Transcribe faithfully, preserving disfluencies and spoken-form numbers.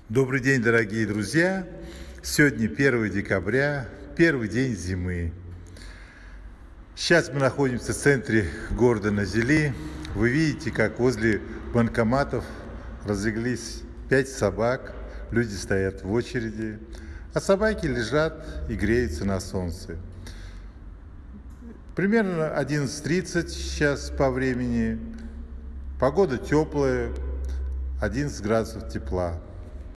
Добрый день, дорогие друзья! Сегодня первое декабря, первый день зимы. Сейчас мы находимся в центре города Назили. Вы видите, как возле банкоматов разлеглись пять собак. Люди стоят в очереди, а собаки лежат и греются на солнце. Примерно одиннадцать тридцать сейчас по времени. Погода теплая, одиннадцать градусов тепла.